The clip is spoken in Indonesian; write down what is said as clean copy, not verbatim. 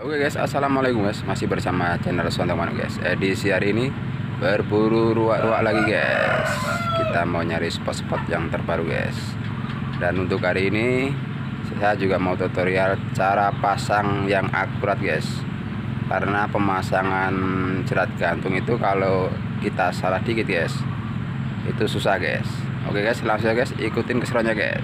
Oke guys, assalamualaikum guys, masih bersama channel Sontong Manu guys. Edisi hari ini berburu ruak-ruak lagi guys. Kita mau nyari spot-spot yang terbaru guys. Dan untuk hari ini saya juga mau tutorial cara pasang yang akurat guys. Karena pemasangan jerat gantung itu kalau kita salah dikit guys, itu susah guys. Oke guys, langsung guys, ikutin keseruannya guys.